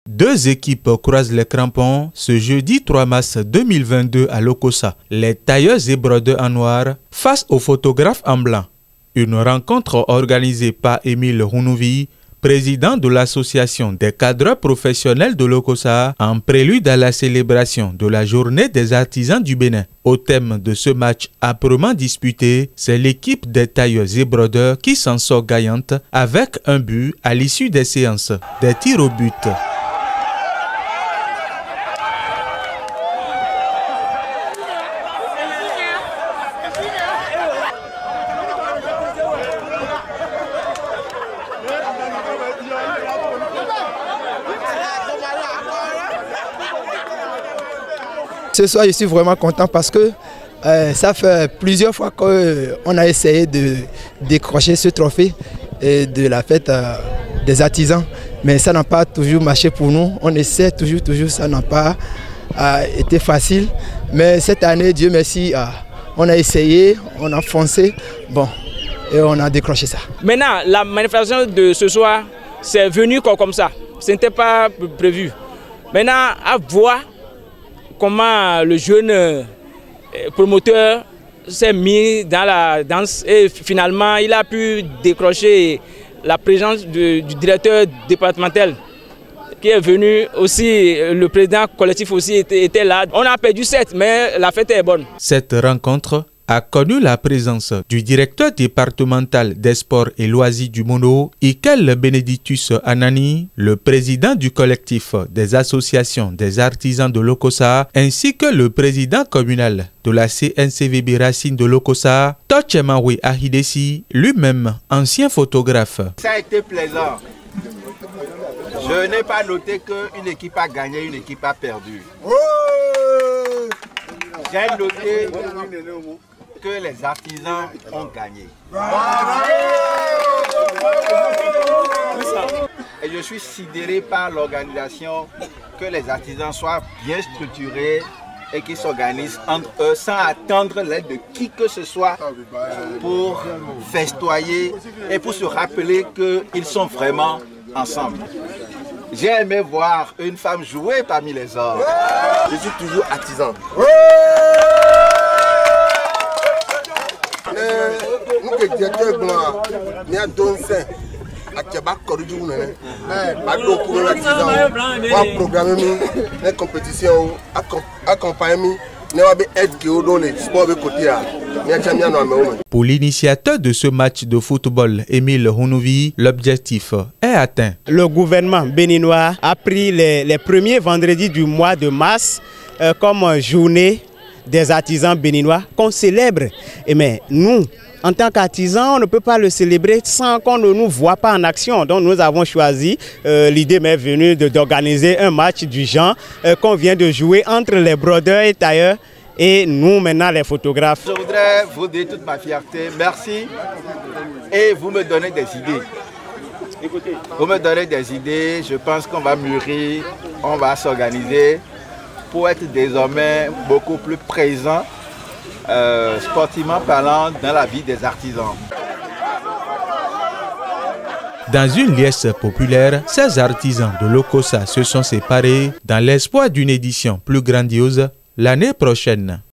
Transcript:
Deux équipes croisent les crampons ce jeudi 3 mars 2022 à Lokossa. Les tailleurs et brodeurs en noir face aux photographes en blanc. Une rencontre organisée par Émile Hounouvi, président de l'association des cadres professionnels de Lokossa, en prélude à la célébration de la journée des artisans du Bénin. Au thème de ce match âprement disputé, c'est l'équipe des tailleurs et brodeurs qui s'en sort gagnante avec un but à l'issue des séances, des tirs au but. Ce soir, je suis vraiment content parce que ça fait plusieurs fois qu'on a essayé de décrocher ce trophée de la fête des artisans. Mais ça n'a pas toujours marché pour nous. On essaie toujours, ça n'a pas été facile. Mais cette année, Dieu merci, on a essayé, on a foncé, bon, et on a décroché ça. Maintenant, la manifestation de ce soir, c'est venu comme ça. Ce n'était pas prévu. Maintenant, à voir comment le jeune promoteur s'est mis dans la danse et finalement il a pu décrocher la présence du directeur départemental qui est venu aussi, le président collectif aussi était là. On a perdu 7, mais la fête est bonne. Cette rencontre a connu la présence du directeur départemental des sports et loisirs du Mono, Ikel Benedictus Anani, le président du collectif des associations des artisans de Lokossa, ainsi que le président communal de la CNCVB Racine de Lokossa, Tochemawe Ahidesi, lui-même ancien photographe. Ça a été plaisant. Je n'ai pas noté qu'une équipe a gagné, une équipe a perdu. J'ai noté que les artisans ont gagné. Et je suis sidéré par l'organisation, que les artisans soient bien structurés et qu'ils s'organisent entre eux sans attendre l'aide de qui que ce soit pour festoyer et pour se rappeler qu'ils sont vraiment ensemble. J'ai aimé voir une femme jouer parmi les hommes. Je suis toujours artisan. Nous que directeur blanc, nous avons donné à Keba Corridor, nous avons l'artisan, programmer les compétitions, accompagner. Pour l'initiateur de ce match de football, Émile Hounouvi, l'objectif est atteint. Le gouvernement béninois a pris les premiers vendredis du mois de mars comme journée des artisans béninois qu'on célèbre. Mais nous, en tant qu'artisans, on ne peut pas le célébrer sans qu'on ne nous voit pas en action. Donc nous avons choisi, l'idée m'est venue d'organiser un match du genre qu'on vient de jouer entre les brodeurs et tailleurs et nous maintenant les photographes. Je voudrais vous dire toute ma fierté, merci, et vous me donnez des idées. Vous me donnez des idées, je pense qu'on va mûrir, on va s'organiser pour être désormais beaucoup plus présent, sportivement parlant, dans la vie des artisans. Dans une liesse populaire, ces artisans de Lokossa se sont séparés dans l'espoir d'une édition plus grandiose l'année prochaine.